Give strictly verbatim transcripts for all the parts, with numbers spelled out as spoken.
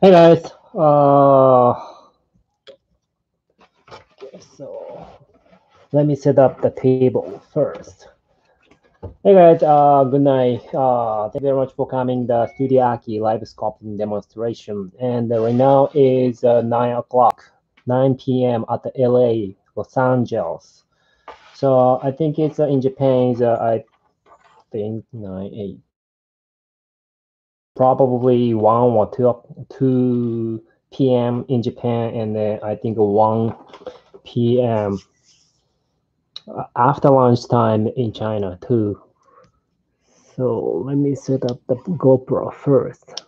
Hey guys, uh, okay, so let me set up the table first. Hey guys, uh, good night. Uh, thank you very much for coming the Studio Aki live sculpting demonstration. And uh, right now is uh, nine o'clock, nine p m at the L A, Los Angeles. So I think it's uh, in Japan. Is, uh, I think nine eight, probably one or two two p m in Japan, and then I think one p m after lunchtime in China too. So let me set up the GoPro first.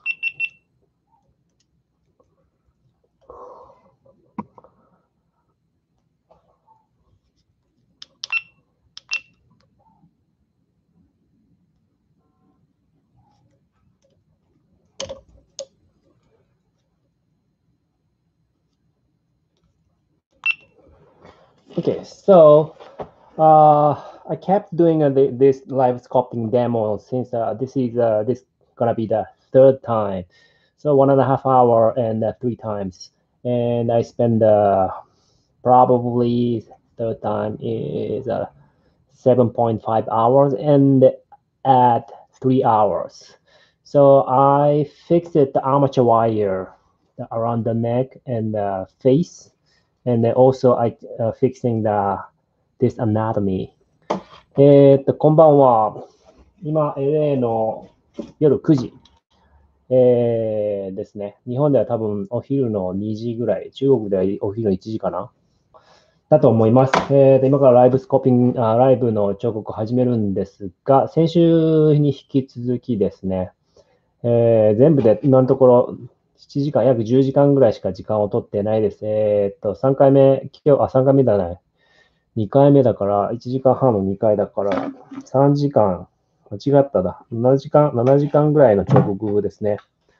Okay, so uh, I kept doing uh, the, this live sculpting demo since uh, this is uh, this gonna be the third time. So one and a half hour and uh, three times, and I spend uh, probably third time is uh, seven point five hours and at three hours. So I fixed it the armature wire around the neck and the face, and then also I uh, fixing the this anatomy. えーっと、こんばんは。今、エルエー の夜くじ、えーですね。日本では多分お昼のにじぐらい、中国ではお昼のいちじかなだと思います。えーと、今からライブスコピング、あライブの彫刻を始めるんですが、先週に引き続きですね、えー全部で今のところしちじかん、約じゅうじかんぐらいしか時間を取ってないです。えーっと、さんかいめ、今日、あ、さんかいめだね。にかいめだから、いちじかんはんのにかいだから、さんじかん、間違っただ。ななじかん、ななじかんぐらいの彫刻ですね。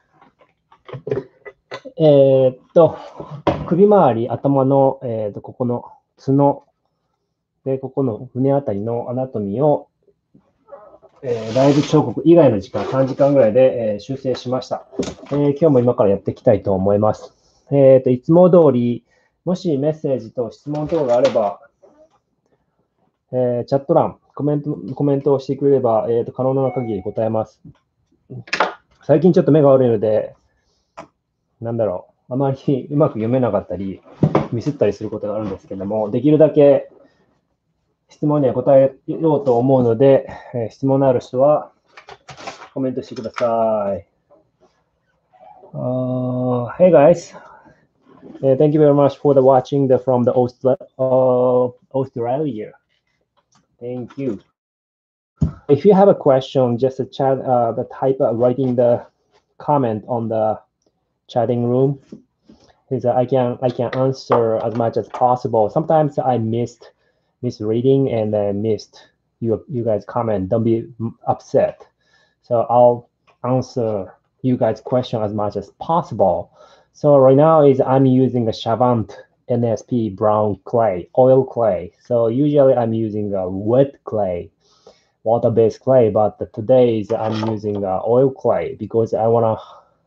えーっと、首周り、頭の、えーっと、ここの角、で、ここの胸あたりのアナトミーを、えーライブ彫刻以外の時間、さんじかんぐらいで、えー修正しました、えー今日も今からやっていきたいと思います。えーっと、いつも通り、もしメッセージと質問等があれば、えーチャット欄、コメント、コメントをしてくれれば、えーと、可能な限り答えます。最近ちょっと目が悪いので、なんだろう、あまりうまく読めなかったり、ミスったりすることがあるんですけども、できるだけ質問には答えようと思うので、えー質問のある人はコメントしてください。Uh, hey guys, uh, thank you very much for the watching the, from the Austra- uh, Australia. Thank you. If you have a question, just a chat, uh, the type of writing the comment on the chatting room. Is I can I can answer as much as possible. Sometimes I missed misreading and I missed you you guys comment. Don't be upset. So I'll answer you guys question as much as possible. So right now is I'm using a Chavant N S P brown clay, oil clay. So usually I'm using a wet clay, water-based clay, but today is I'm using uh, oil clay because I wanna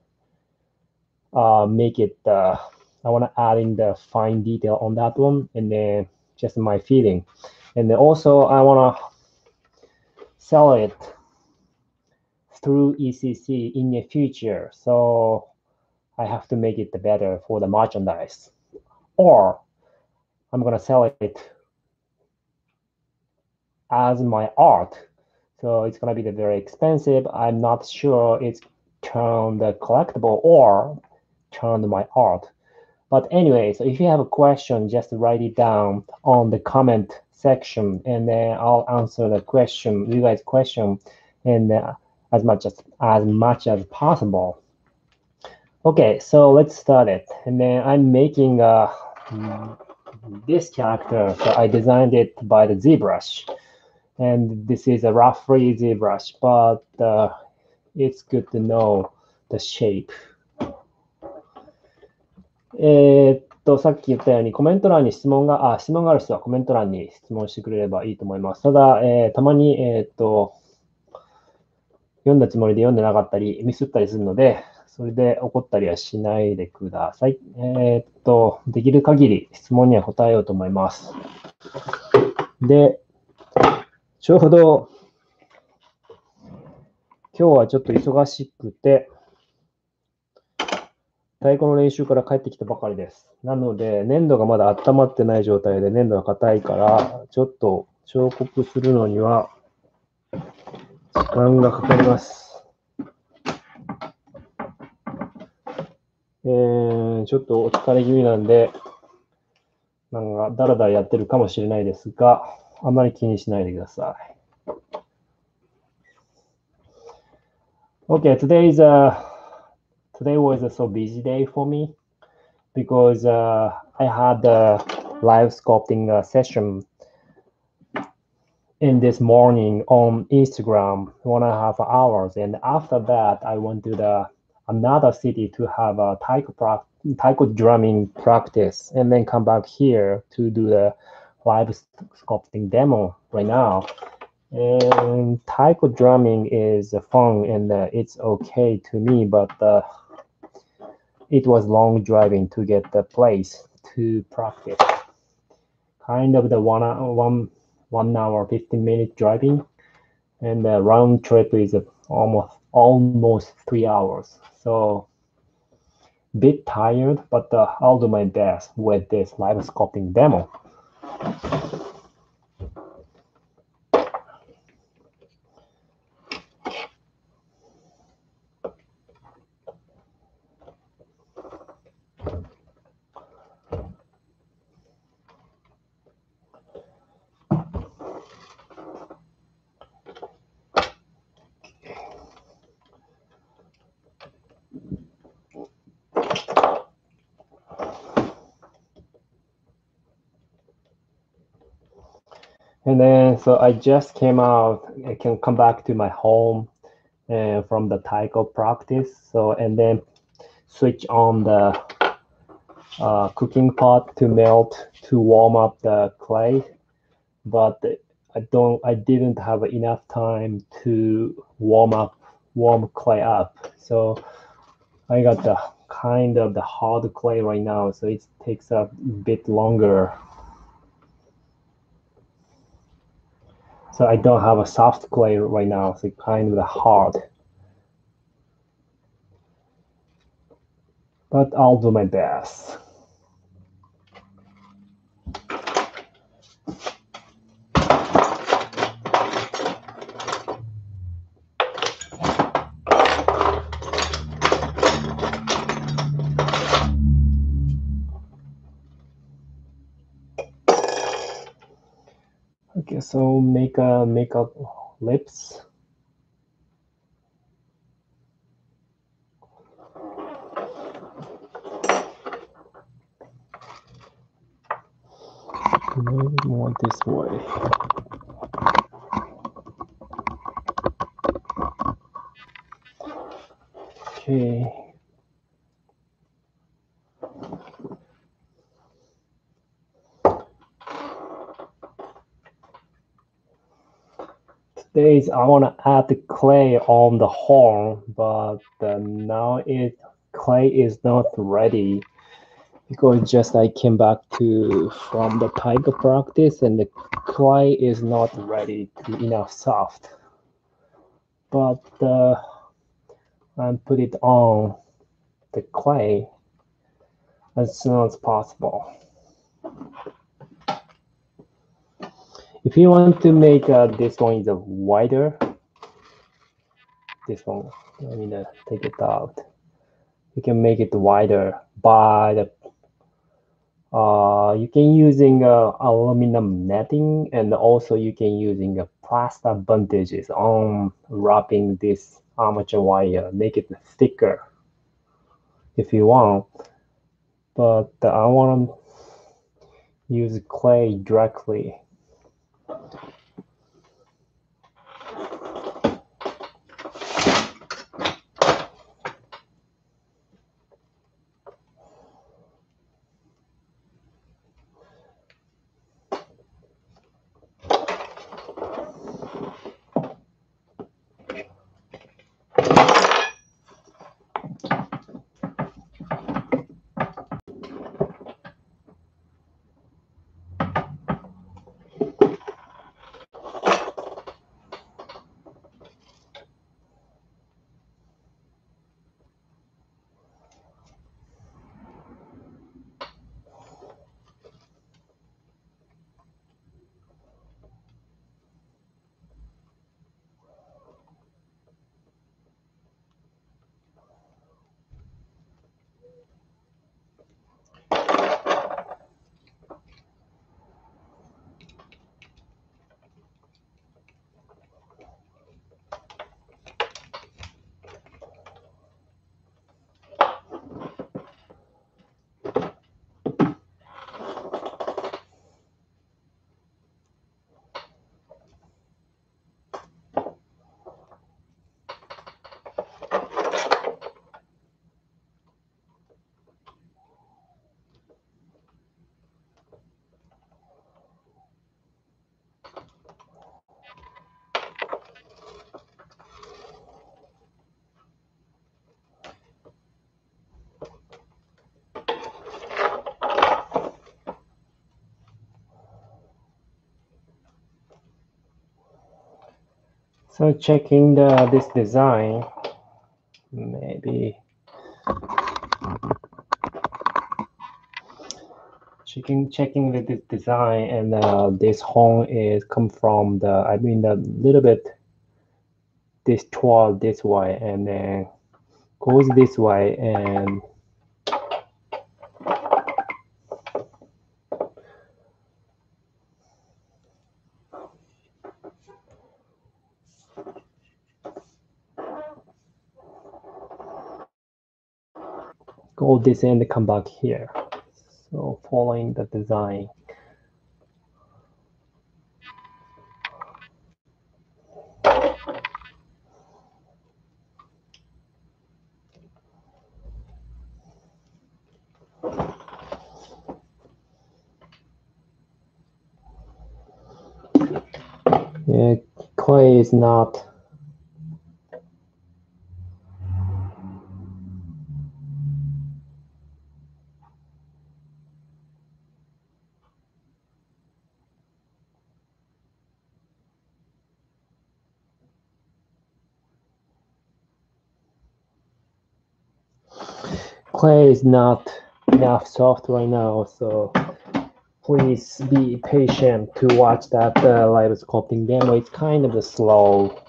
uh, make it. Uh, I wanna add in the fine detail on that one, and then just my feeling, and then also I wanna sell it through E C C in the future. So I have to make it better for the merchandise, or I'm gonna sell it as my art. So it's gonna be very expensive. I'm not sure it's turned collectible or turned my art. But anyway, so if you have a question, just write it down on the comment section, and then I'll answer the question, you guys' question, and uh, as much as as much as possible. Okay, so let's start it. And then I'm making uh, this character. So I designed it by the ZBrush, and this is a rough free ZBrush, but uh, it's good to know the shape. えーっと、さっき言ったようにコメント欄に質問が、あ、質問がある人はコメント欄に質問してくれればいいと思います。ただ、えーたまに、えーっと、読んだつもりで読んでなかったり、ミスったりするので、 それで怒ったりはしないでください。えーっと、できる限り質問には答えようと思います。で、ちょうど、今日はちょっと忙しくて、太鼓の練習から帰ってきたばかりです。なので、粘土がまだ温まってない状態で粘土が硬いから、ちょっと彫刻するのには時間がかかります。えー、ちょっとお疲れ気味なんで、なんかだらだらやってるかもしれないですが、あまり気にしないでください。Okay, today's uh, today was a so busy day for me because uh, I had a live sculpting uh, session in this morning on Instagram, one and a half hours, and after that, I went to the another city to have a taiko, pra- taiko drumming practice, and then come back here to do the live sculpting demo right now. And taiko drumming is fun and uh, it's okay to me, but uh, it was long driving to get the place to practice. Kind of the one one one hour fifteen minute driving, and the round trip is almost almost three hours. So bit tired, but uh, I'll do my best with this live sculpting demo. And then, so I just came out, I can come back to my home uh, from the taiko practice. So, and then switch on the uh, cooking pot to melt, to warm up the clay. But I don't, I didn't have enough time to warm up, warm clay up. So I got the kind of the hard clay right now. So it takes a bit longer. So I don't have a soft clay right now, so kind of the hard. But I'll do my best. Okay, so make a make up lips. Maybe more this way. Okay. Today's I want to add the clay on the horn, but uh, now it clay is not ready because just I came back to from the tiger practice and the clay is not ready to enough soft. But uh, I put it on the clay as soon as possible. If you want to make uh, this one is a wider, this one, I mean, uh, take it out. You can make it wider by the, uh, you can using uh, aluminum netting, and also you can using a plaster bandages on wrapping this armature wire, make it thicker if you want. But uh, I want to use clay directly. So checking the this design, maybe checking checking the this design, and uh, this horn is come from the I mean a little bit this toward this way, and then goes this way, and go this and come back here. So following the design. Yeah, clay is not clay is not enough soft right now, so please be patient to watch that uh, live sculpting demo. It's kind of slow.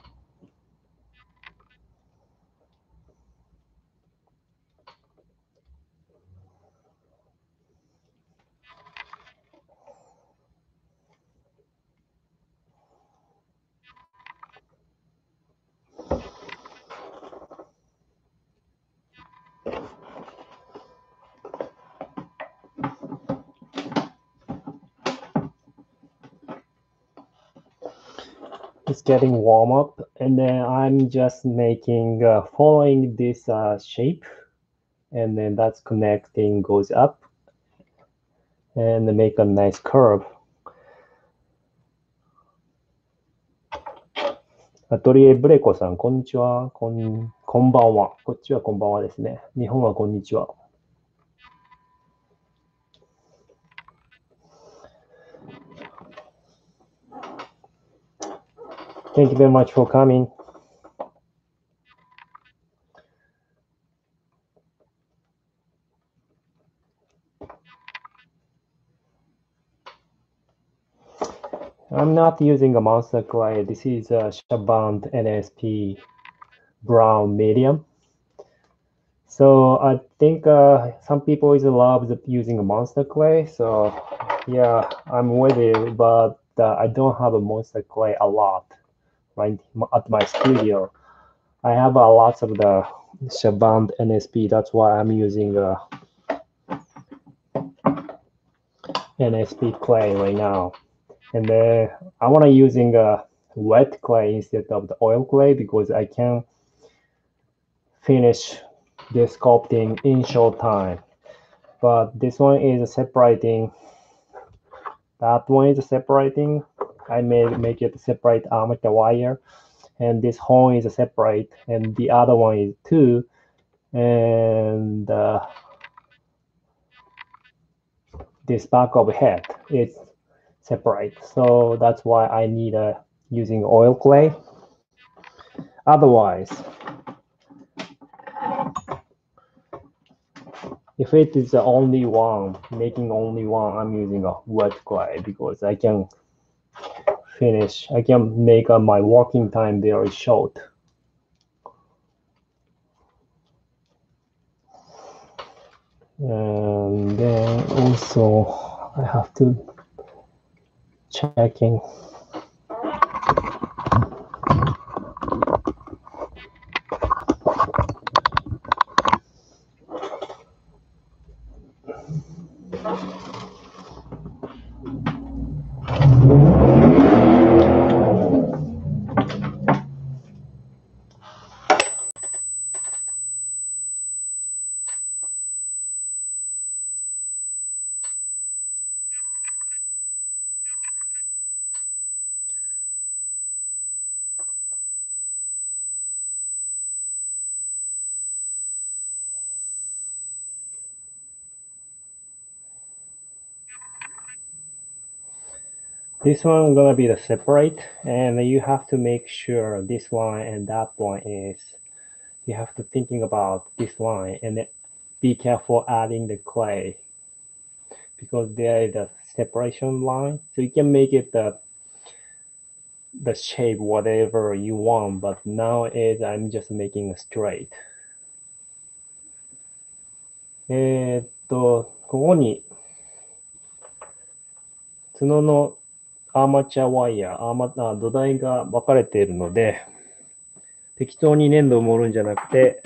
It's getting warm up, and then I'm just making uh, following this uh, shape, and then that's connecting goes up and make a nice curve. アトリエブレコさん、こんにちは。こん、こんばんは。こっちはこんばんはですね。日本はこんにちは。Thank you very much for coming. I'm not using a monster clay. This is a Shaband N S P brown medium. So I think uh, some people is love using a monster clay. So yeah, I'm with it, but uh, I don't have a monster clay a lot right at my studio. I have a lot of the Shaband N S P. That's why I'm using a N S P clay right now. And then I want to using a wet clay instead of the oil clay because I can finish this sculpting in short time. But this one is separating. That one is separating. I made make it separate arm with the wire, and this horn is separate, and the other one is too. And uh, this back of head is separate. So that's why I need uh, using oil clay. Otherwise, if it is the only one, making only one, I'm using a wet clay because I can finish, I can make uh, my working time very short. And then also I have to checking. This one gonna be the separate, and you have to make sure this one and that one is, you have to thinking about this line and then be careful adding the clay because there is a separation line. So you can make it the the shape whatever you want, but now is I'm just making a straight. えーっと、ここに角のアーマチュアワイヤー、アーマあ土台が分かれているので、適当に粘土を盛るんじゃなくて、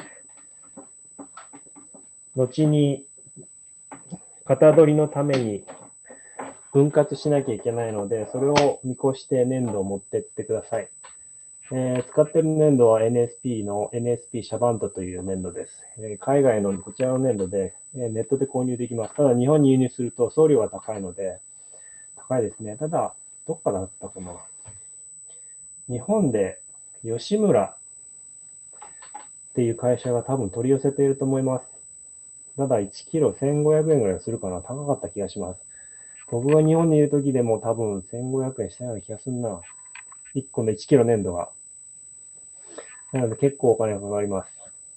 後に型取りのために分割しなきゃいけないので、それを見越して粘土を持ってってください。えー使っている粘土は エヌエスピー の エヌエスピー シャバントという粘土です。えー海外のこちらの粘土で、えーネットで購入できます。ただ日本に輸入すると送料が高いので、高いですね。ただ、どっかだったかな。日本で吉村っていう会社が多分取り寄せていると思います。ただいちキロせんごひゃくえんぐらいするかな。高かった気がします。僕が日本にいる時でも多分せんごひゃくえんしたような気がするな。いっこのいちキロ粘土が。なので結構お金がかかります。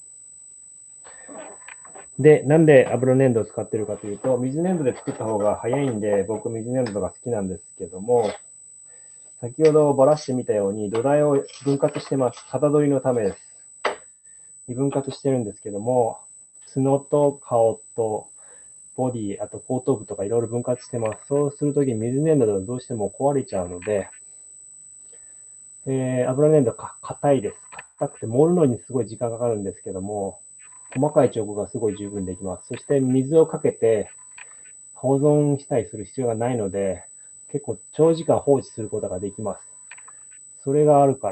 で、なんで油粘土を使ってるかというと、水粘土で作った方が早いんで、僕水粘土が好きなんですけども、先ほどばらしてみたように土台を分割してます。型取りのためです。分割してるんですけども、角と顔とボディ、あと後頭部とかいろいろ分割してます。そうするときに水粘土だとどうしても壊れちゃうので、えー、油粘土か硬いです。硬くて盛るのにすごい時間かかるんですけども、細かい彫刻がすごい十分できます。そして水をかけて保存したりする必要がないので、結構長時間放置することができます。それがあるから、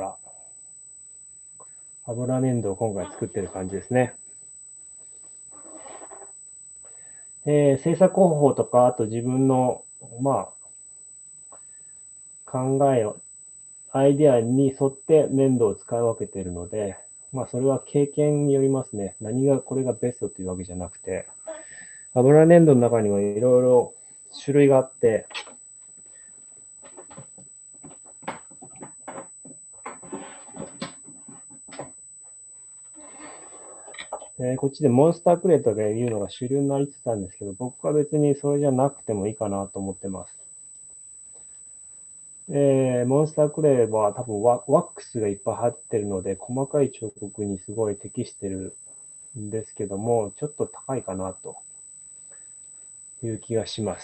油粘土を今回作ってる感じですね。えー、制作方法とか、あと自分の、まあ、考えを、アイデアに沿って粘土を使い分けているので、まあ、それは経験によりますね。何がこれがベストというわけじゃなくて、油粘土の中にはいろいろ種類があって、えーこっちでモンスタークレーとかいうのが主流になりつつあるんですけど、僕は別にそれじゃなくてもいいかなと思ってます。えーモンスタークレーは多分ワワックスがいっぱい入ってるので、細かい彫刻にすごい適してるんですけども、ちょっと高いかなという気がします。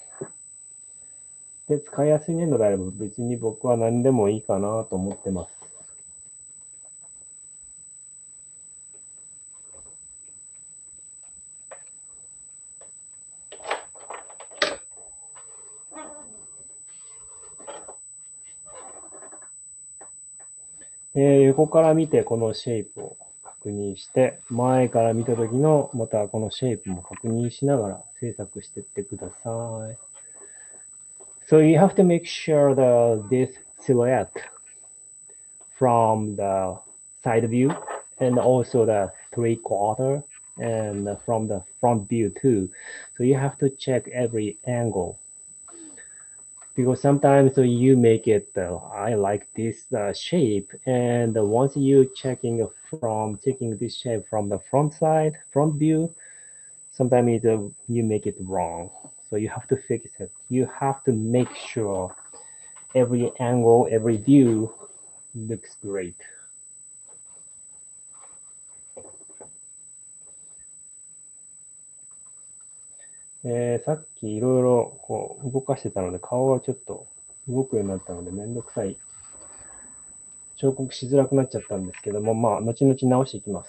で、使いやすい粘土であれば別に僕は何でもいいかなと思ってます。えー横から見てこのシェイプを確認して、前から見た時のまたこのシェイプも確認しながら制作していってください。So you have to make sure that this silhouette from the side view and also the three quarter and from the front view too. So you have to check every angle because sometimes you make it, uh, I like this uh, shape, and once you checking from taking this shape from the front side, front view, sometimes it, uh, you make it wrong. So you have to fix it. You have to make sure every angle, every view looks great. えーさっきいろいろこう動かしてたので顔がちょっと動くようになったのでめんどくさい彫刻しづらくなっちゃったんですけども、まあ後々直していきます。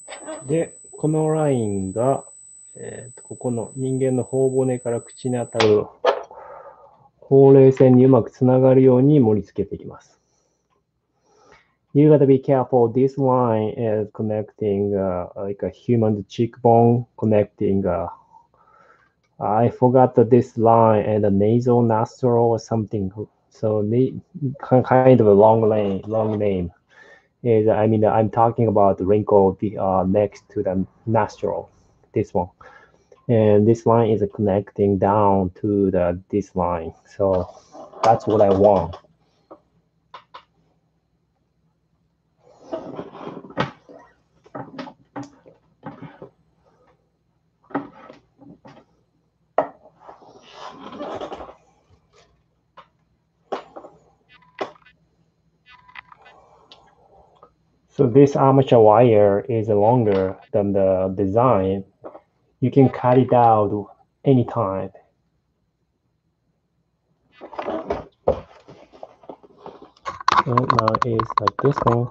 で、このラインが、えーとここの人間の頬骨から口に当たるほうれい線にうまくつながるように盛り付けていきます。You gotta be careful. This line is connecting uh, like a human cheekbone, connecting. Uh, I forgot this line and the nasal nostril or something. So kind of a long name. Long name is I mean I'm talking about the wrinkle uh, next to the nostril. This one. And this line is connecting down to the this line. So that's what I want. So this armature wire is longer than the design. You can cut it out anytime. So now it's like this one.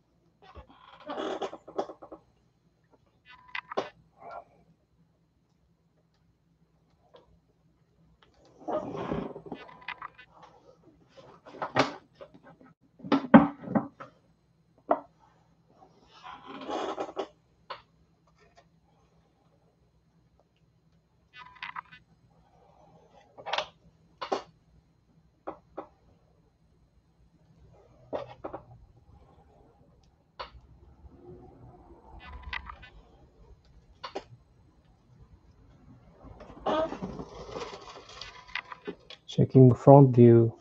Checking front view.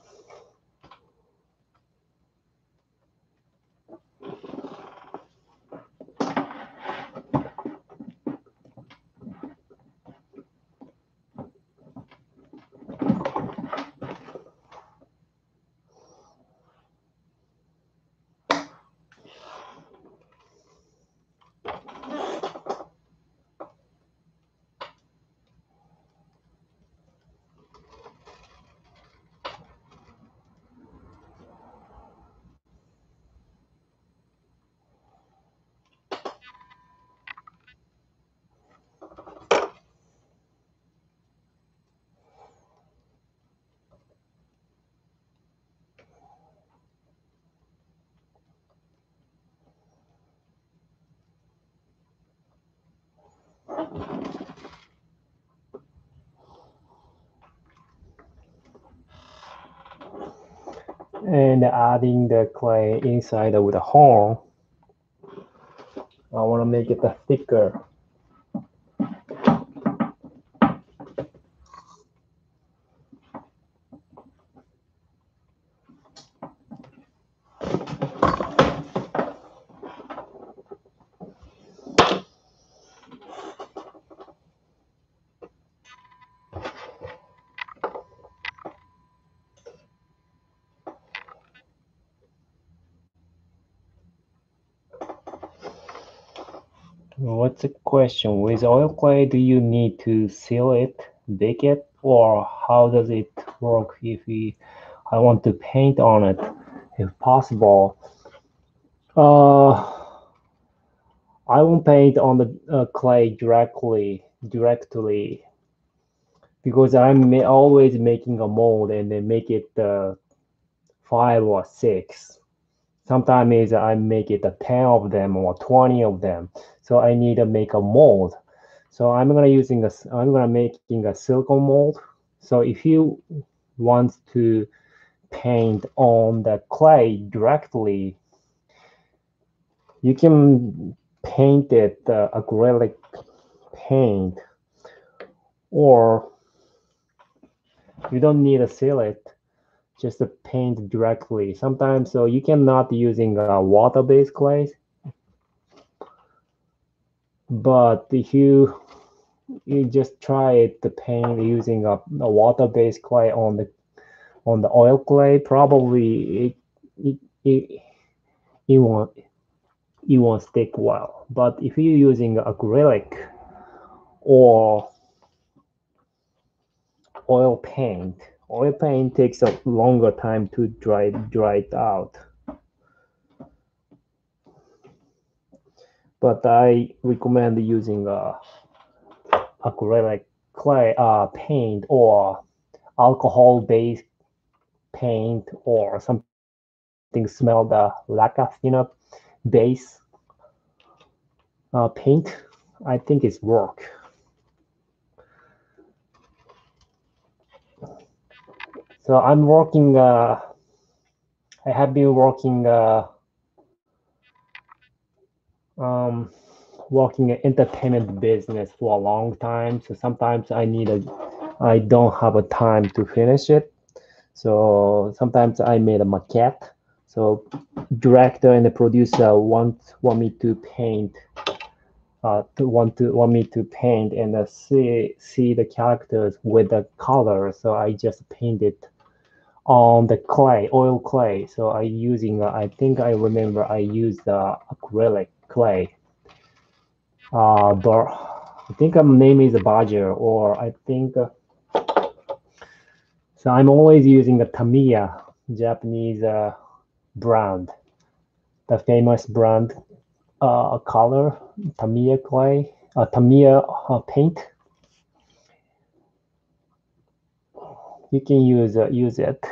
And adding the clay inside with a horn. I want to make it thicker. What's the question? With oil clay, do you need to seal it, bake it, or how does it work if we, I want to paint on it, if possible? Uh, I won't paint on the uh, clay directly, directly, because I'm ma always making a mold and then make it uh, five or six. Sometimes I make it a ten of them or twenty of them. So I need to make a mold. So I'm gonna using a I'm gonna making a silicone mold. So if you want to paint on the clay directly, you can paint it uh, acrylic paint, or you don't need to seal it, just to paint directly. Sometimes so you cannot using a water-based clay, but if you you just try it to paint using a, a water-based clay on the on the oil clay, probably it it it, it won't it won't stick well. But if you're using acrylic or oil paint, oil paint takes a longer time to dry dry it out. but I recommend using uh, acrylic clay uh, paint or alcohol-based paint or something smell the lacquer, you know, base uh, paint. I think it's work. So I'm working. Uh, I have been working. Uh, um, working in entertainment business for a long time. So sometimes I need a. I don't have a time to finish it. So sometimes I made a maquette. So director and the producer want want me to paint. Uh, to want to want me to paint and uh, see see the characters with the color. So I just painted on the clay, oil clay. So I using, uh, I think I remember I used uh, acrylic clay. Uh, but I think her name is Badger, or I think, uh, so I'm always using the Tamiya, Japanese uh, brand, the famous brand uh, color, Tamiya clay, uh, Tamiya uh, paint. You can use uh, use it.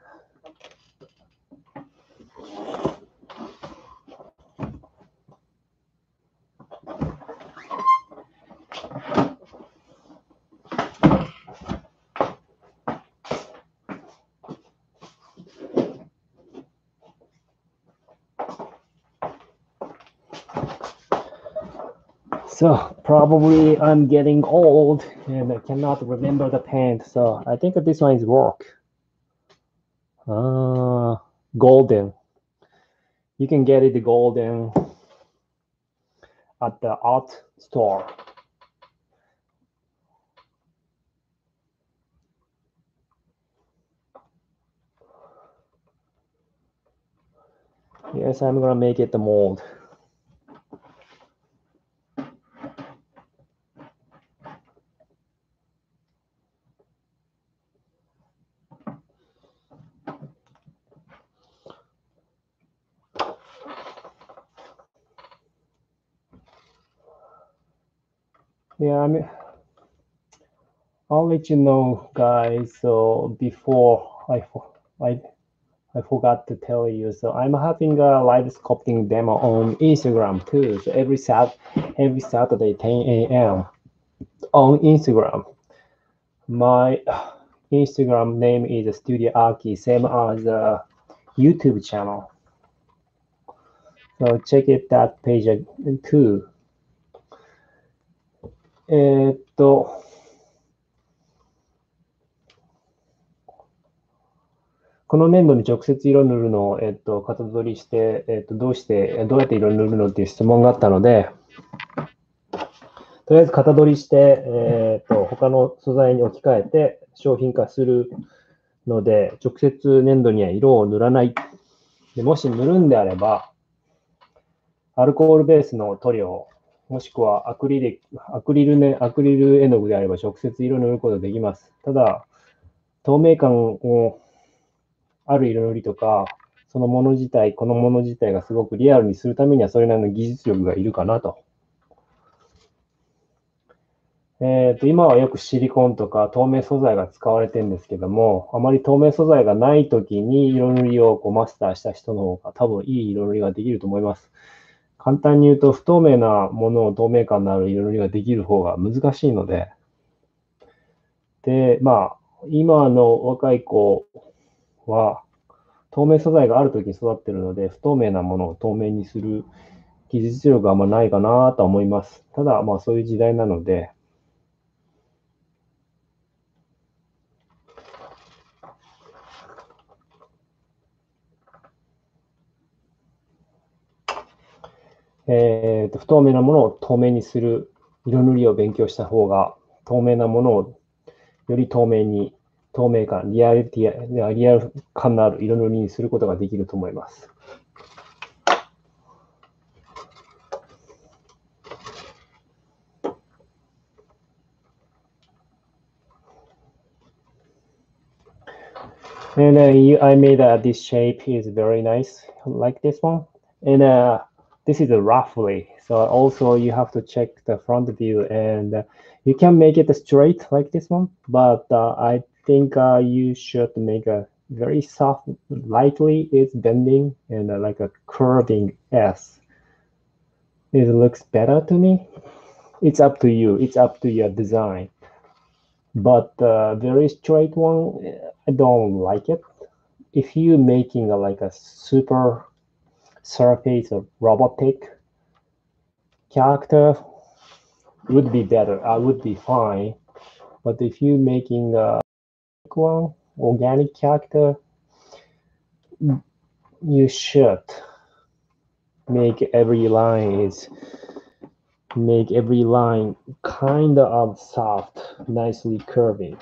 So probably I'm getting old and I cannot remember the paint. So I think this one is work. Uh, golden. You can get it golden at the art store. Yes, I'm gonna make it the mold. Yeah, I mean, I'll let you know, guys. So before I, I, I forgot to tell you. So I'm having a live sculpting demo on Instagram too. So every Sat, every Saturday, ten A M on Instagram. My Instagram name is Studio Aki, same as the YouTube channel. So check it that page too. えーっと、この粘土に直接色塗るのを、えっと、型取りして、えっと、どうして、どうやって色塗るのっていう質問があったので、とりあえず型取りして、えっと、他の素材に置き換えて商品化するので、直接粘土には色を塗らない。でもし塗るんであれば、アルコールベースの塗料、もしくはアクリル、アクリルね、アクリル絵の具であれば直接色塗ることができます。ただ、透明感をある色塗りとか、そのもの自体、このもの自体がすごくリアルにするためにはそれなりの技術力がいるかなと。えーと、今はよくシリコンとか透明素材が使われてるんですけども、あまり透明素材がないときに色塗りをこうマスターした人の方が多分いい色塗りができると思います。簡単に言うと、不透明なものを透明感のある色塗りができる方が難しいので、で、まあ、今の若い子は、透明素材があるときに育っているので、不透明なものを透明にする技術力があんまないかなと思います。ただ、まあそういう時代なので、えーと、不透明なものを透明にする色塗りを勉強した方が、透明なものをより透明に、透明感、リアリティ、リアル感のある色塗りにすることができると思います。And uh, I made uh, this shape is very nice, like this one. And uh, this is a roughly So also you have to check the front view, and uh, you can make it straight like this one, but uh, I think uh, you should make a very soft, lightly it's bending and uh, like a curving S. It looks better to me. It's up to you. It's up to your design. But uh, very straight one, I don't like it. If you're making a, like a super surface or robotic character, would be better. I would be fine. But if you're making a one organic character, you should make every line is make every line kind of soft, nicely curving.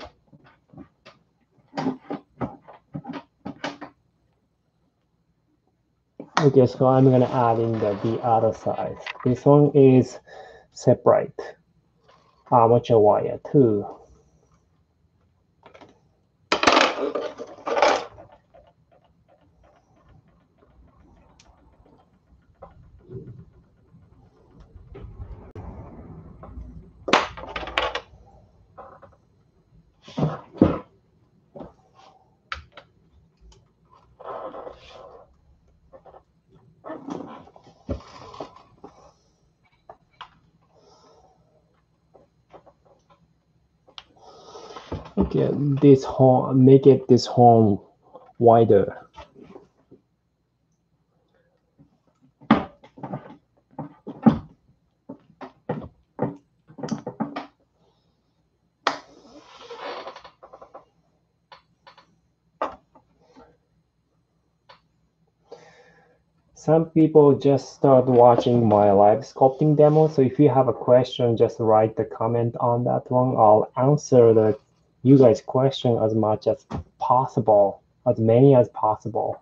Okay, so I'm gonna add in the, the other side. This one is separate armature wire too. Okay, this horn, make it this horn wider. Some people just start watching my live sculpting demo. So if you have a question, just write the comment on that one. I'll answer the you guys' question as much as possible, as many as possible.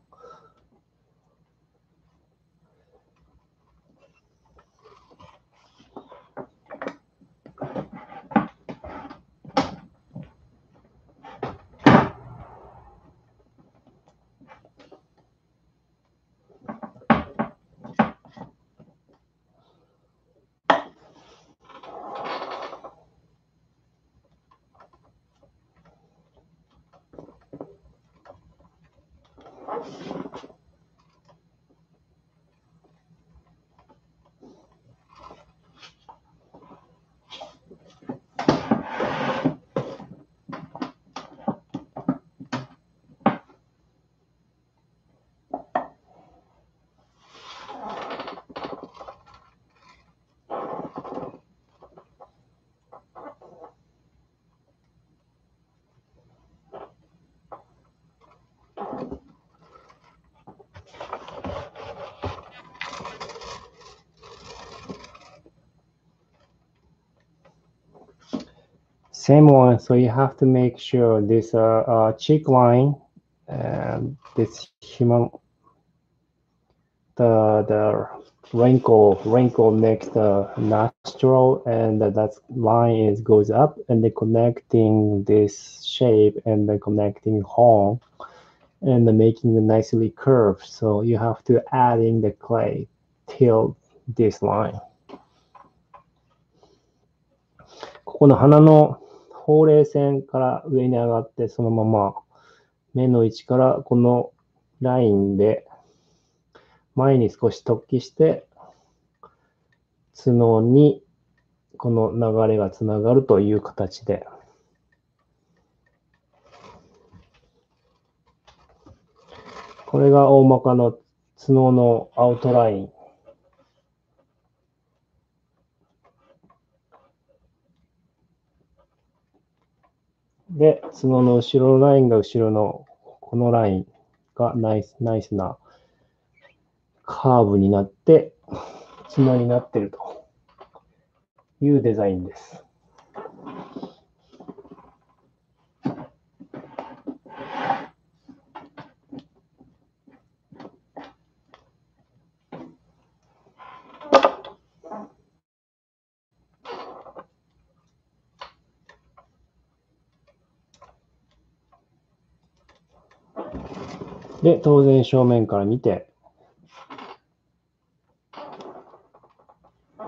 Same one, so you have to make sure this uh, uh, cheek line and this human, the the wrinkle wrinkle next the nostril, and that, that line is goes up, and then connecting this shape and then connecting horn, and then making it nicely curved. So you have to add in the clay till this line. ここの鼻のほうれい線から上に上がって、そのまま目の位置からこのラインで前に少し突起して、角にこの流れがつながるという形で。これが大まかの角のアウトライン。で、角の後ろのラインが後ろのこのラインがナイス、ナイスなカーブになって、角になっているというデザインです。で、当然正面から見て、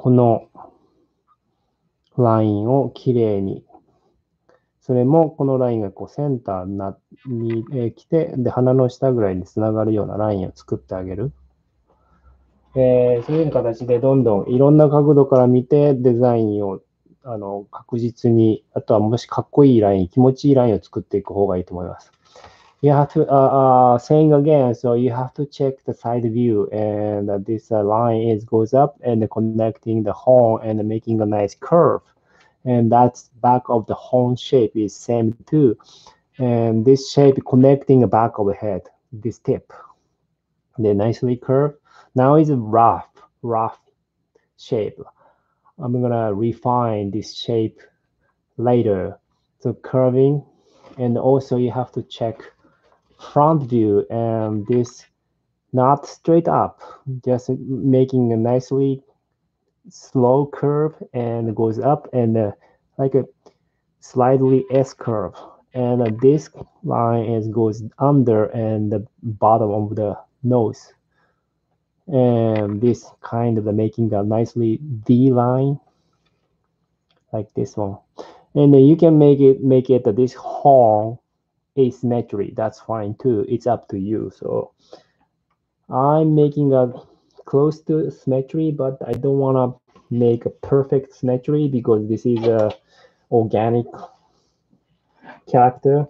このラインをきれいに、それもこのラインがこうセンターになに、えー、来て、で、鼻の下ぐらいにつながるようなラインを作ってあげる。えー、そういうような形でどんどんいろんな角度から見てデザインをあの確実に、あとはもしかっこいいライン、気持ちいいラインを作っていく方がいいと思います。You have to, uh, uh, saying again, so you have to check the side view, and uh, this uh, line is goes up and connecting the horn and making a nice curve. And that's back of the horn shape is same too. And this shape connecting the back of the head, this tip. They nicely curved. Now it's a rough, rough shape. I'm gonna refine this shape later. So curving, and also you have to check front view and this not straight up, just making a nicely slow curve and goes up and uh, like a slightly S curve. And uh, this line is goes under and the bottom of the nose. And this kind of making a nicely V line like this one. And then you can make it make it this horn asymmetry. That's fine too. It's up to you. So I'm making a close to symmetry, but I don't want to make a perfect symmetry because this is a organic character.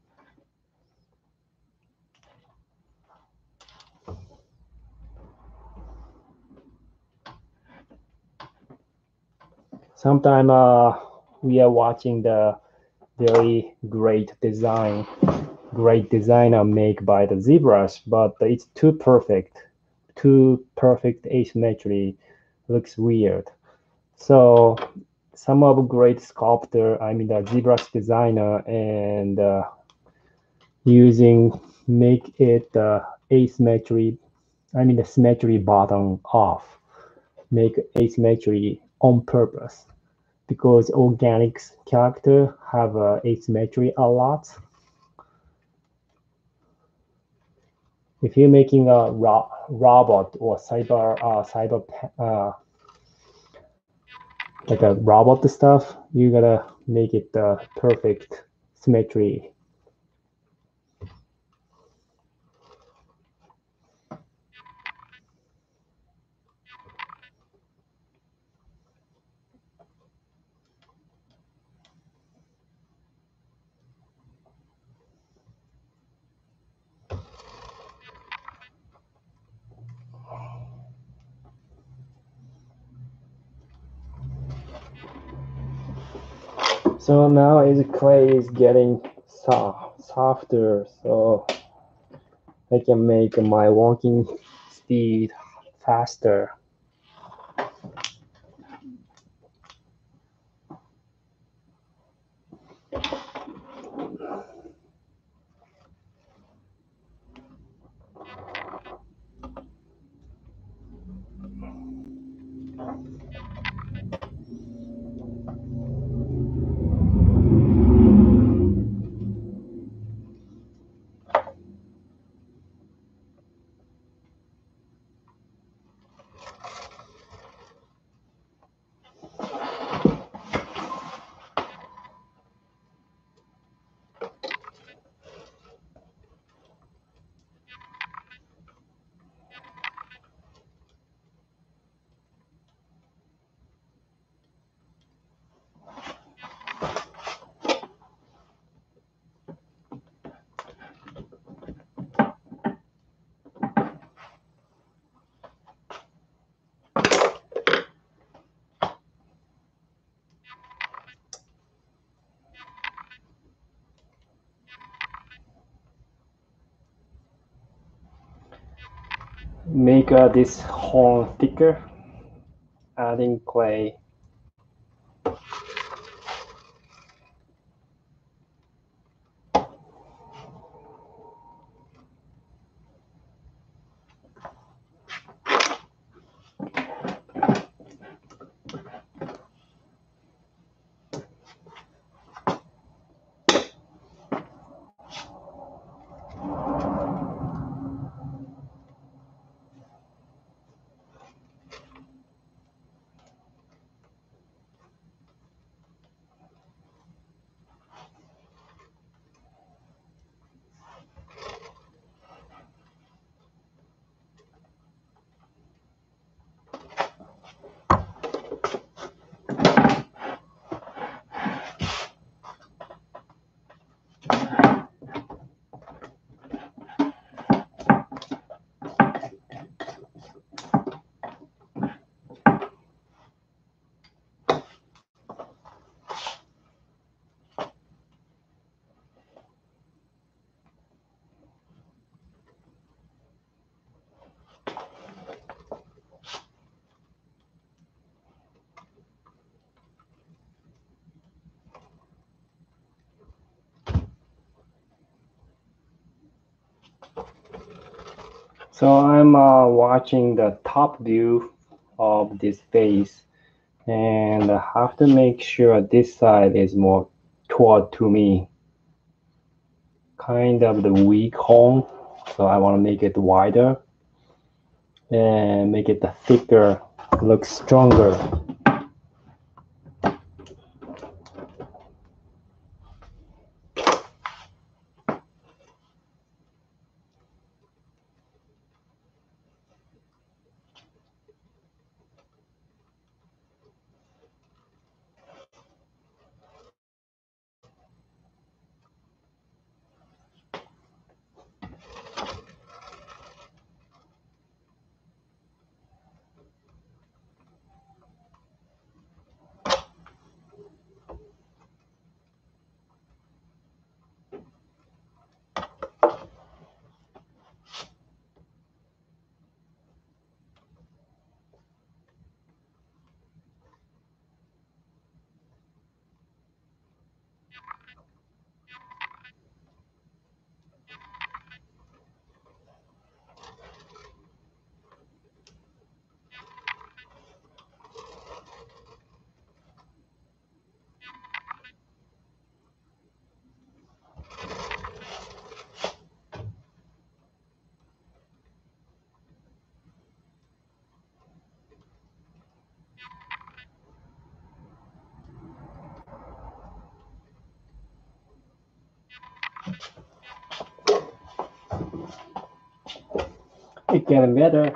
Sometimes uh, we are watching the very great design, great designer make by the ZBrush, but it's too perfect, too perfect asymmetry looks weird. So some of great sculptor, I mean the ZBrush designer, and uh, using make it uh, asymmetry, I mean the symmetry bottom off, make asymmetry on purpose because organics character have uh, asymmetry a lot. If you're making a ro robot or cyber uh, cyber uh, like a robot stuff, you gotta make it the uh, perfect symmetry. So now as clay is getting soft, softer, so I can make my walking speed faster. Make uh, this horn thicker, adding clay. So I'm uh, watching the top view of this face, and I have to make sure this side is more toward to me, kind of the weak horn. So I want to make it wider and make it thicker, look stronger. It's getting better.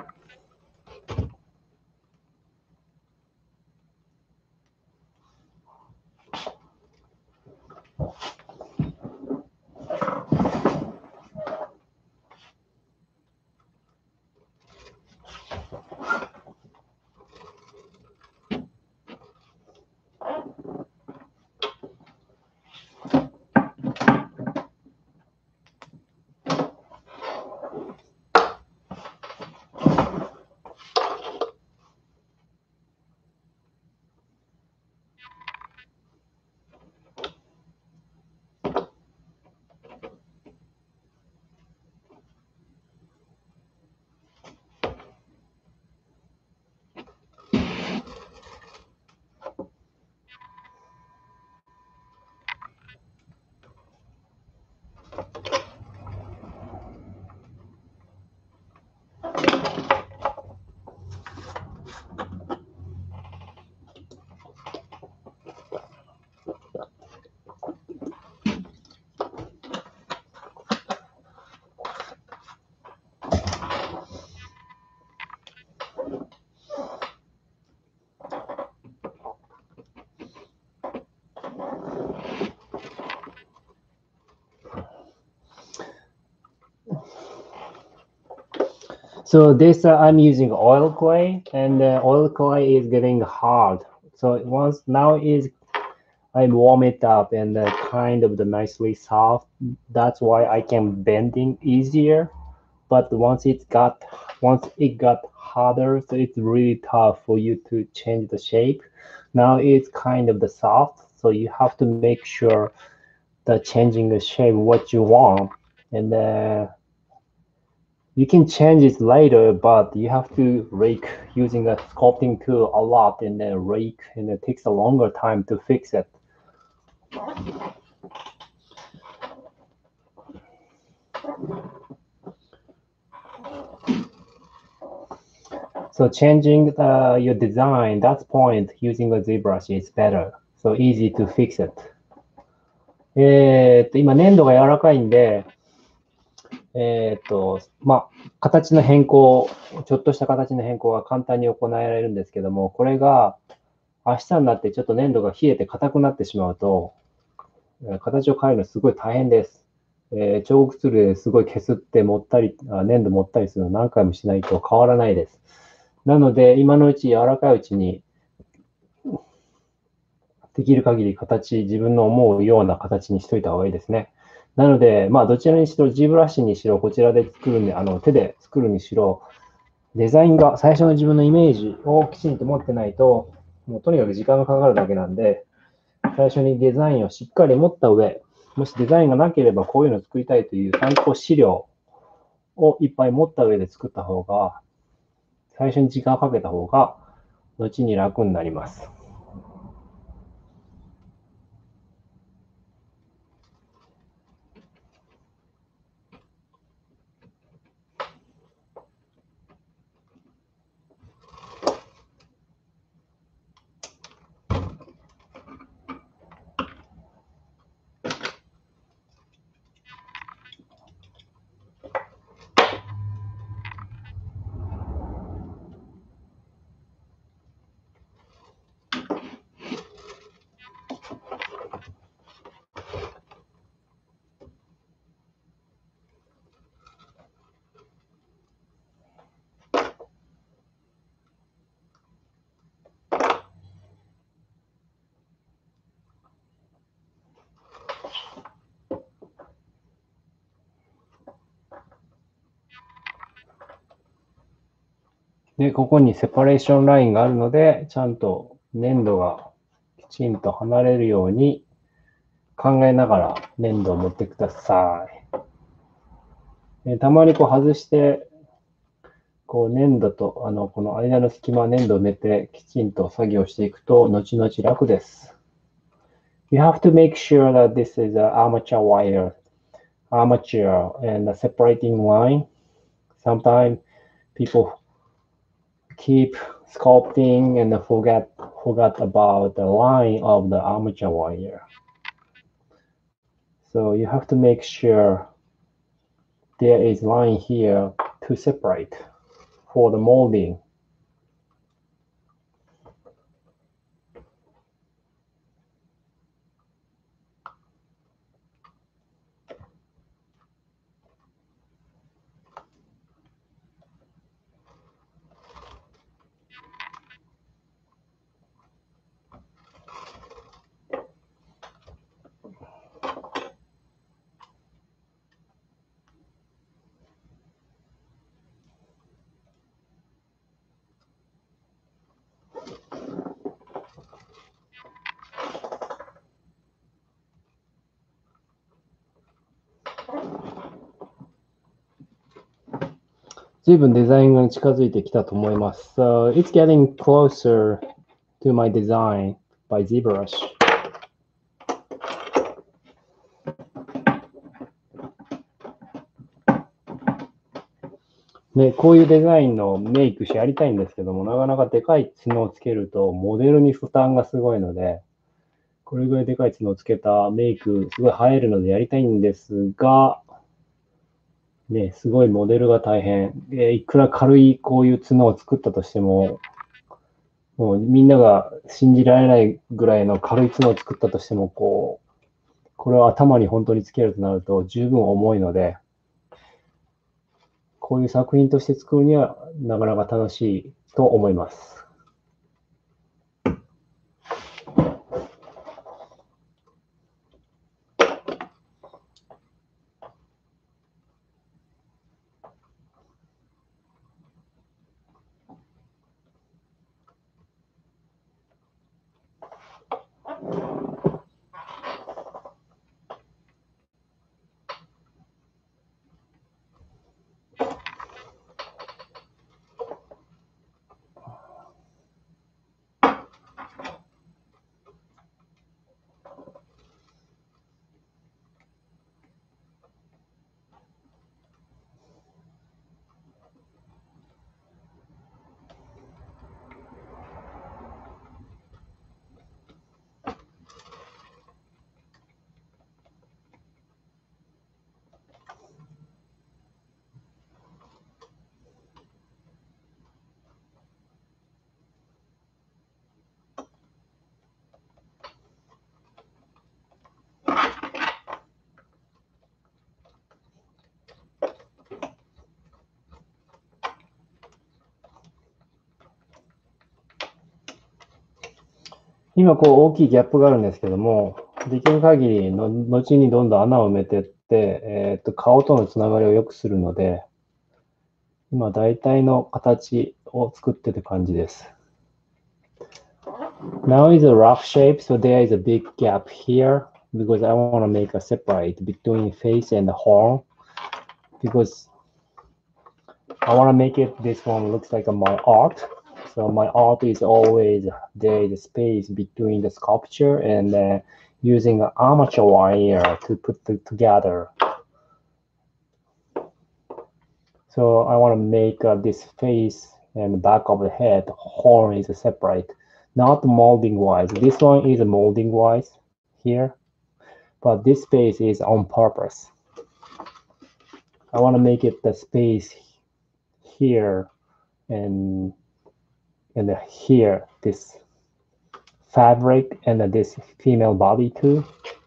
So this uh, I'm using oil clay, and uh, oil clay is getting hard. So once now is I warm it up and uh, kind of the nicely soft. That's why I can bending easier. But once it got once it got harder, so it's really tough for you to change the shape. Now it's kind of the soft, so you have to make sure that changing the shape what you want, and uh, you can change it later, but you have to rake using a sculpting tool a lot, and then rake, and it takes a longer time to fix it. So changing the, your design, that's point using a ZBrush is better. So easy to fix it. えーっと、今粘土が柔らかいんで、えーっと、まあ、形の変更、ちょっとした形の変更が簡単に行えられるんですけども、これが明日になってちょっと粘土が冷えて硬くなってしまうと、形を変えるのすごい大変です。えー、彫刻ツールですごい削って持ったり、粘土持ったりするの何回もしないと変わらないです。なので、今のうち柔らかいうちに、できる限り形、自分の思うような形にしといた方がいいですね。なので、まあ、どちらにしろ、G ブラシにしろ、こちらで作るに、あの、手で作るにしろ、デザインが、最初の自分のイメージをきちんと持ってないと、もうとにかく時間がかかるだけなんで、最初にデザインをしっかり持った上、もしデザインがなければこういうのを作りたいという参考資料をいっぱい持った上で作った方が、最初に時間をかけた方が、後に楽になります。で、ここにセパレーションラインがあるので、ちゃんと粘土がきちんと離れるように考えながら粘土を持ってください。でたまにこう外して、こう粘土とあのこの間の隙間粘土を埋めてきちんと作業していくと後々楽です。You have to make sure that this is an armature wire, armature and a separating line. Sometimes people keep sculpting and forget forgot about the line of the armature wire. So you have to make sure there is line here to separate for the molding. 随分デザインが近づいてきたと思います。So it's getting closer to my design by ZBrush. ね、こういうデザインのメイクやりたいんですけども、なかなかでかい角をつけるとモデルに負担がすごいので、これぐらいでかい角をつけたメイクすごい映えるのでやりたいんですが、ね、すごいモデルが大変。いくら軽いこういう角を作ったとしても、もうみんなが信じられないぐらいの軽い角を作ったとしても、こう、これを頭に本当につけるとなると十分重いので、こういう作品として作るにはなかなか楽しいと思います。今こう大きいギャップがあるんですけども、できる限りの後にどんどん穴を埋めていって、えー、と顔とのつながりを良くするので、今大体の形を作ってる感じです。Now is a rough shape, so there is a big gap here because I want to make a separate between face and the horn because I want to make it, this one looks like a, my art. So my art is always, there is a space between the sculpture and uh, using an armature wire to put it together. So I want to make uh, this face and the back of the head, horn is separate, not molding wise. This one is molding wise here, but this space is on purpose. I want to make it the space here and and here, this fabric and this female body too.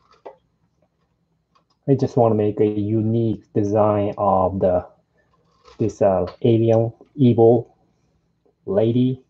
I just want to make a unique design of the this uh, alien evil lady.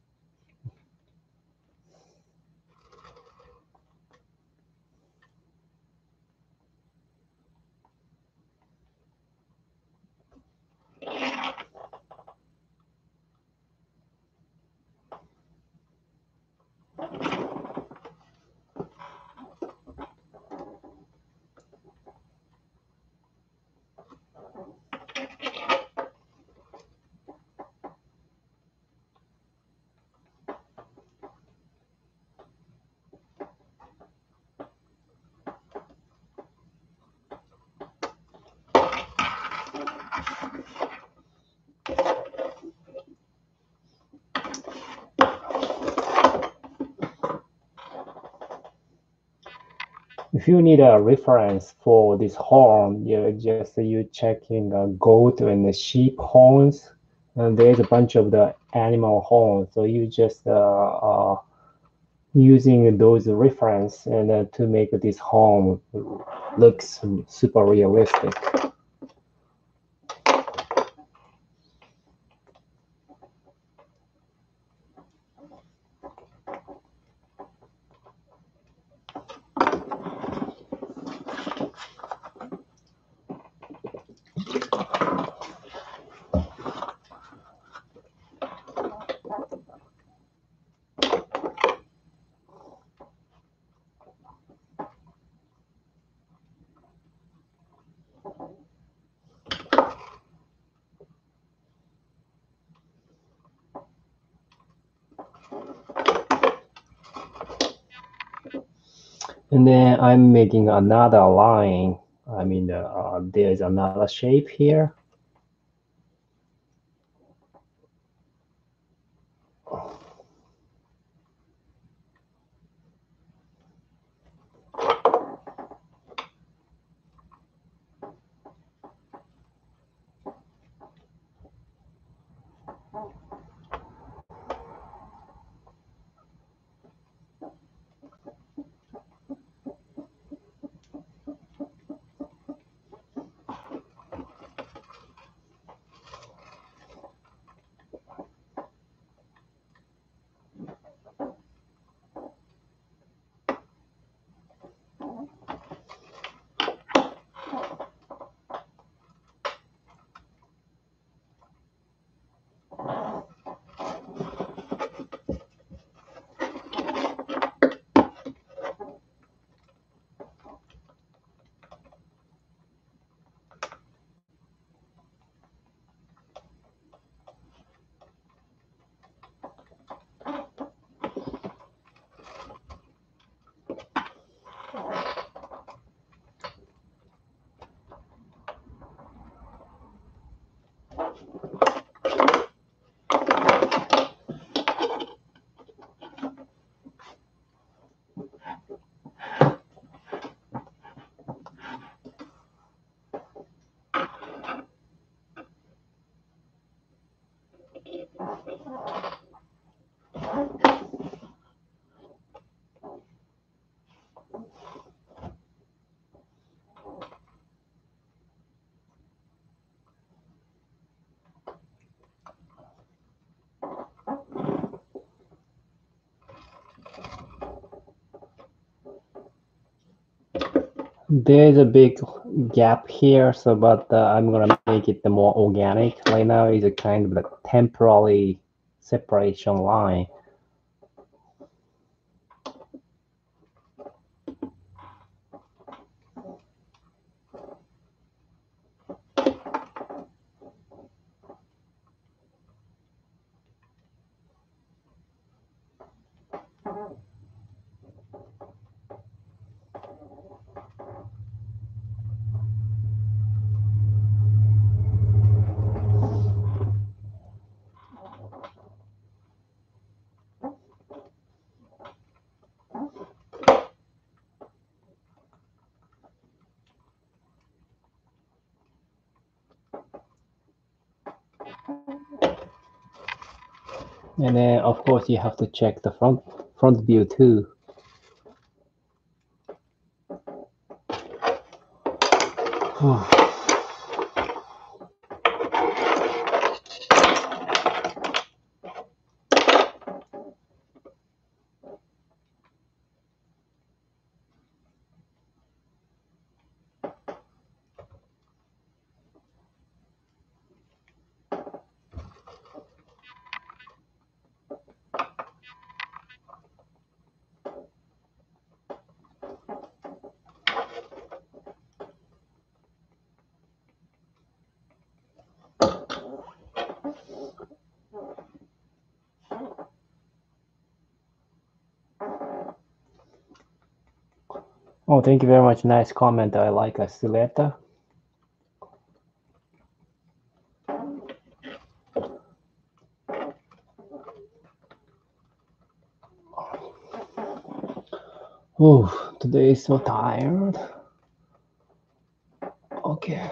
If you need a reference for this horn, you just you check in the goat and the sheep horns, and there's a bunch of the animal horns. So you just uh, uh, using those reference and uh, to make this horn looks super realistic. And then I'm making another line. I mean, uh, there's another shape here. There's a big gap here, so but uh, I'm gonna make it more organic. Right now is a kind of like temporary separation line. And then of course you have to check the front front view too. Oh, thank you very much. Nice comment. I like a silhouette. Oh, today is so tired. Okay.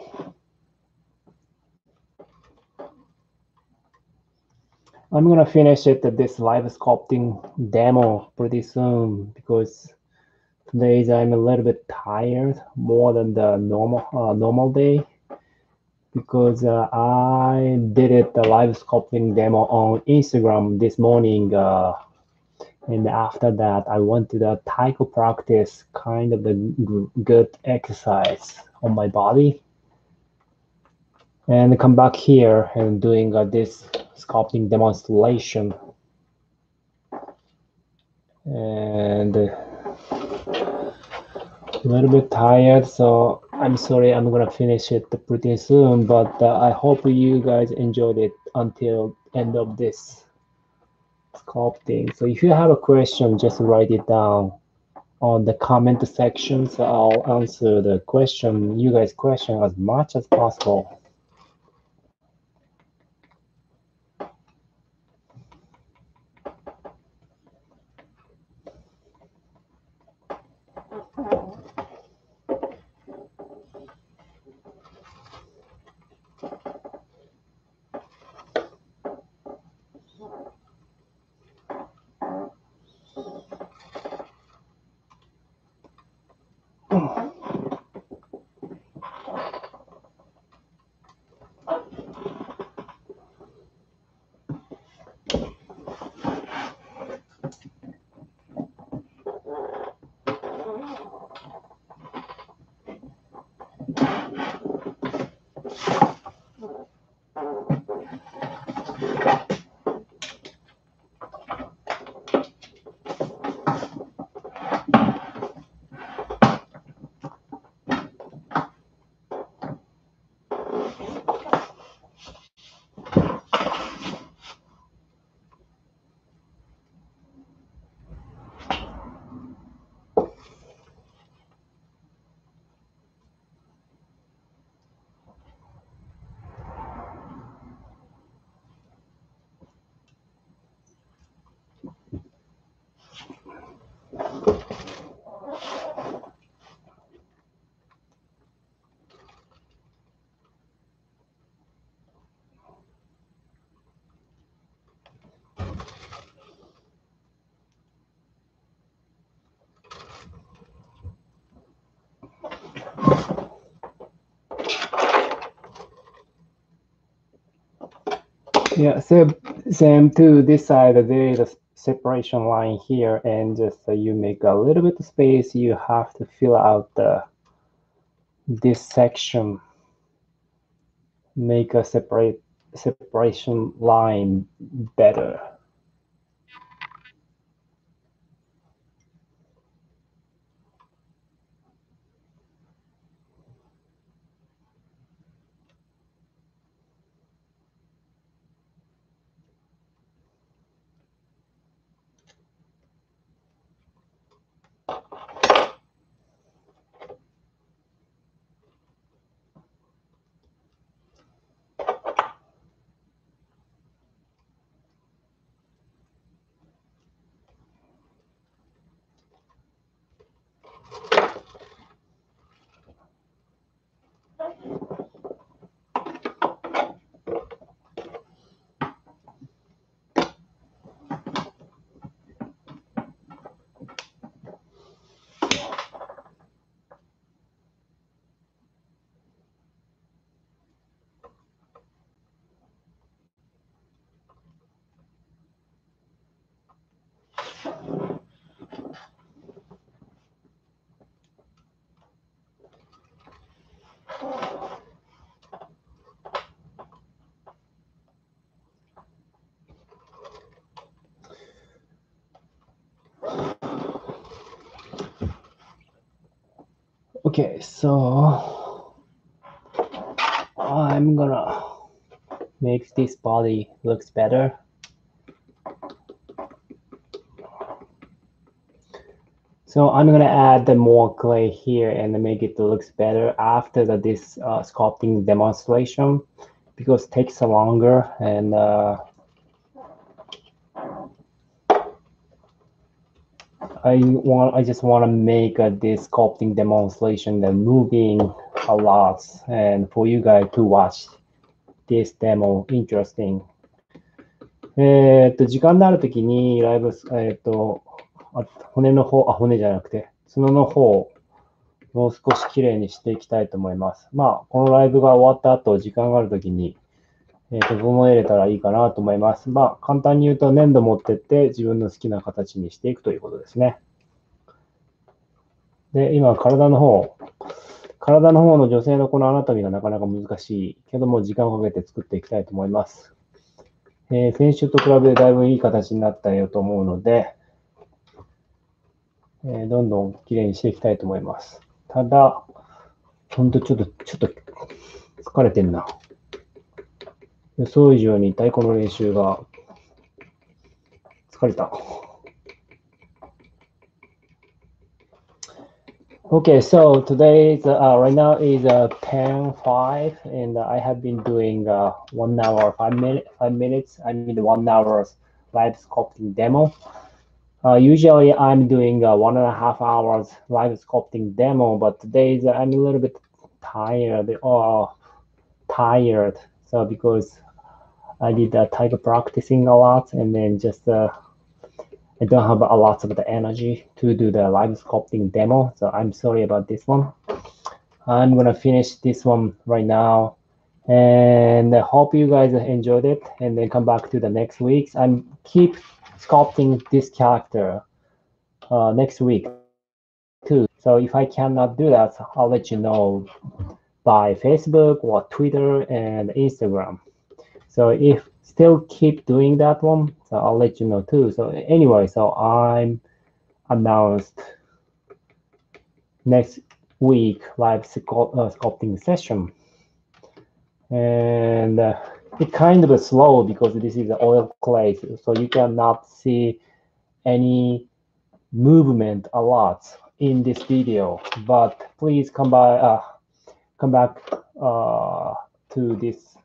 I'm gonna finish it this live sculpting demo pretty soon because today's I'm a little bit tired more than the normal uh, normal day because uh, I did it the live sculpting demo on Instagram this morning. Uh, and after that, I went to the taiko practice, kind of the g- good exercise on my body, and come back here and doing uh, this sculpting demonstration. And uh, a little bit tired, so I'm sorry. I'm gonna finish it pretty soon, but uh, I hope you guys enjoyed it until end of this sculpting. So if you have a question, just write it down on the comment section. So I'll answer the question, you guys' question as much as possible. Yeah, so same to this side, there is a separation line here, and just uh, you make a little bit of space. You have to fill out the this section, make a separate separation line better. Okay, so I'm gonna make this body looks better. So I'm gonna add the more clay here and make it looks better after the, this uh, sculpting demonstration because it takes longer and uh, I want I just want to make uh, this sculpting demonstration and moving a lot and for you guys to watch this demo interesting. えーっと、時間のあるときにライブ、えーっと、あ骨の方、あ、骨じゃなくて、角の方をもう少しきれいにしていきたいと思います。まあ、このライブが終わった後、時間があるときに、えー、整えれたらいいかなと思います。まあ、簡単に言うと、粘土持ってって自分の好きな形にしていくということですね。で、今、体の方、体の方の女性のこのアナトミーがなかなか難しいけども、時間をかけて作っていきたいと思います。えー、先週と比べてだいぶいい形になったよと思うので、えー、どんどんきれいにしていきたいと思います。ただ、ほんとちょっと、ちょっと疲れてんな。予想以上に太鼓の練習が疲れた。Okay, so today is, uh, right now is uh, ten five, and I have been doing uh, one hour, five minutes, five minutes, I mean one hour live sculpting demo. Uh, usually I'm doing uh, one and a half hours live sculpting demo, but today uh, I'm a little bit tired, or tired, so because I did uh, tiger practicing a lot, and then just uh, I don't have a lot of the energy to do the live sculpting demo, so I'm sorry about this one. I'm gonna finish this one right now, and I hope you guys enjoyed it, and then come back to the next week. I'm keep sculpting this character uh, next week too. So if I cannot do that, I'll let you know by Facebook or Twitter and Instagram. So if still keep doing that one, so I'll let you know too. So anyway, so I'm announced next week live sculpt, uh, sculpting session, and uh, it's kind of slow because this is oil clay, so you cannot see any movement a lot in this video. But please come by, uh, come back uh, to this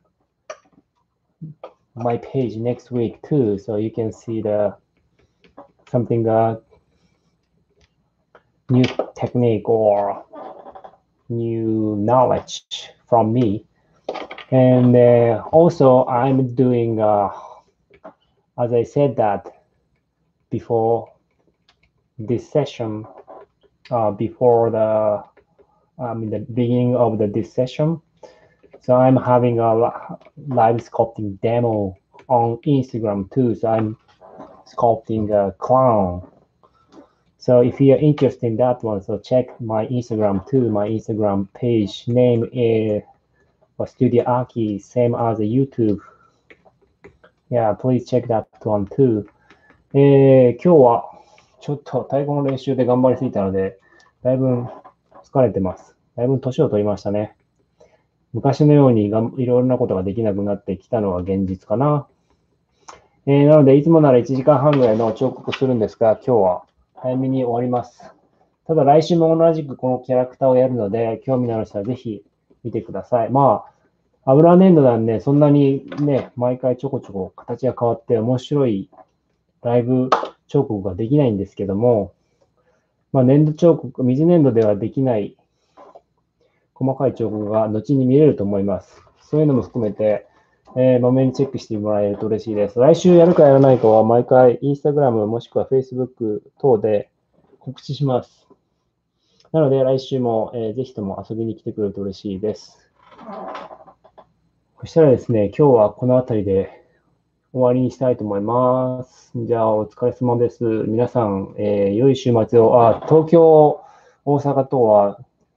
my page next week too, so you can see the something uh, new technique or new knowledge from me. And uh, also I'm doing uh, as I said that before this session, uh, before the um, in the beginning of the this session, so I'm having a live sculpting demo on Instagram too. So I'm sculpting a clown. So if you're interested in that one, so check my Instagram too. My Instagram page name is Studio Aki, same as a YouTube. Yeah, please check that one too. えー、今日はちょっと太鼓の練習で頑張りすぎたので、だいぶ疲れてます。だいぶ年を取りましたね。昔のようにがいろんなことができなくなってきたのは現実かな。えー、なので、いつもならいちじかんはんぐらいの彫刻するんですが、今日は早めに終わります。ただ来週も同じくこのキャラクターをやるので、興味のある人はぜひ見てください。まあ、油粘土なんで、そんなにね、毎回ちょこちょこ形が変わって面白いライブ彫刻ができないんですけども、まあ、粘土彫刻、水粘土ではできない細かい彫刻が後に見れると思います。そういうのも含めて、えー、まめにチェックしてもらえると嬉しいです。来週やるかやらないかは毎回インスタグラムもしくは Facebook 等で告知します。なので来週も、えー、ぜひとも遊びに来てくれると嬉しいです。そしたらですね、今日はこの辺りで終わりにしたいと思います。じゃあお疲れ様です。皆さん、えー、良い週末を。あ、東京、大阪等は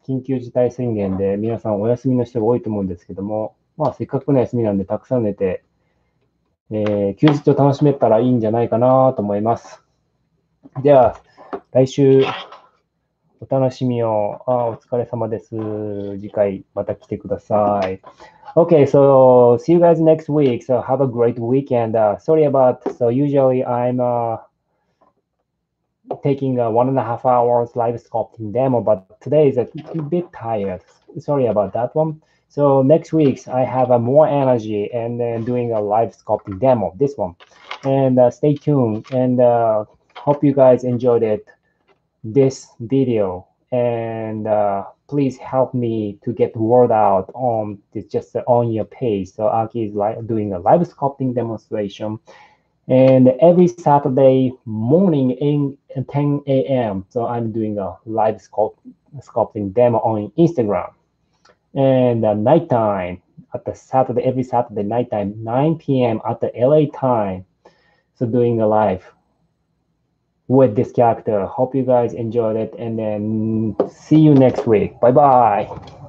緊急事態宣言で皆さんお休みの人が多いと思うんですけども、まあ、せっかくの休みなんでたくさん寝て、えー休日を楽しめたらいいんじゃないかなと思います。では、来週お楽しみを。あ、お疲れ様です。次回また来てください。Okay, so see you guys next week. So have a great weekend. Uh, sorry about, so usually I'm uh, taking a one and a half hours live sculpting demo, but today is a bit tired. Sorry about that one. So next week I have a more energy and then doing a live sculpting demo, this one. And uh, stay tuned and uh, hope you guys enjoyed it, this video. And uh, please help me to get the word out on this, just on your page. So Aki is like doing a live sculpting demonstration, and every Saturday morning in ten A M So I'm doing a live sculpt, sculpting demo on Instagram. And uh, nighttime at the Saturday, every Saturday nighttime, nine P M at the L A time. So doing a live with this character. Hope you guys enjoyed it, and then see you next week. Bye bye.